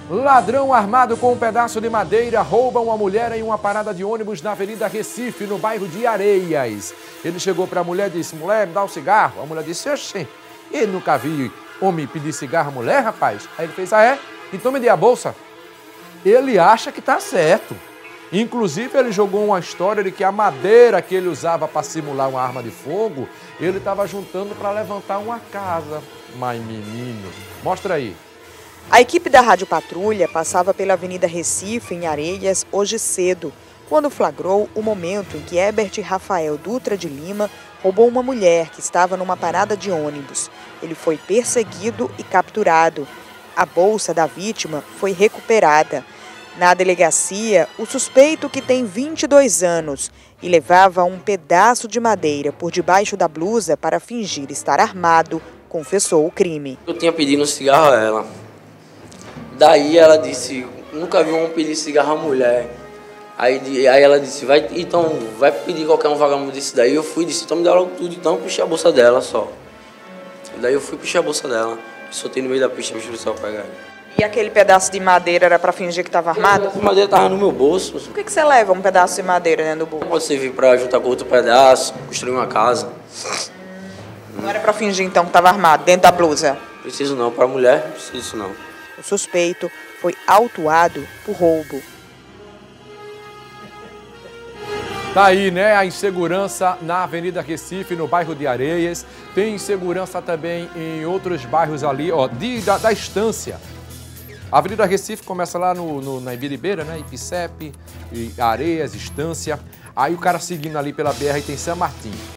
Ladrão armado com um pedaço de madeira rouba uma mulher em uma parada de ônibus na Avenida Recife, no bairro de Areias. Ele chegou para a mulher e disse: mulher, me dá um cigarro. A mulher disse: oxê, eu nunca vi homem pedir cigarro à mulher, rapaz. Aí ele fez: ah é? Então me dê a bolsa. Ele acha que tá certo. Inclusive ele jogou uma história de que a madeira que ele usava para simular uma arma de fogo, ele estava juntando para levantar uma casa. Mas menino, mostra aí. A equipe da Rádio Patrulha passava pela Avenida Recife, em Areias, hoje cedo, quando flagrou o momento em que Herbert Rafael Dutra de Lima roubou uma mulher que estava numa parada de ônibus. Ele foi perseguido e capturado. A bolsa da vítima foi recuperada. Na delegacia, o suspeito, que tem 22 anos e levava um pedaço de madeira por debaixo da blusa para fingir estar armado, confessou o crime. Eu tinha pedido um cigarro a ela. Daí ela disse: nunca vi um homem pedir cigarro à mulher. Aí ela disse: vai pedir qualquer um vagabundo desse daí. Eu fui e disse: então me dá logo tudo. Então eu puxei a bolsa dela só. Daí eu fui puxar a bolsa dela. Soltei no meio da pista, me só pegar ele. E aquele pedaço de madeira era para fingir que estava armado? A madeira estava no meu bolso. Por que você leva um pedaço de madeira dentro do bolso? Pode servir para juntar com outro pedaço, construir uma casa. Não era para fingir então que estava armado dentro da blusa? Preciso não, para mulher não preciso disso não. O suspeito foi autuado por roubo. Tá aí, né? A insegurança na Avenida Recife, no bairro de Areias. Tem insegurança também em outros bairros ali, ó, da Estância. A Avenida Recife começa lá na Ibiribeira, né? Ipicepe, Areias, Estância. Aí o cara seguindo ali pela BR tem São Martim.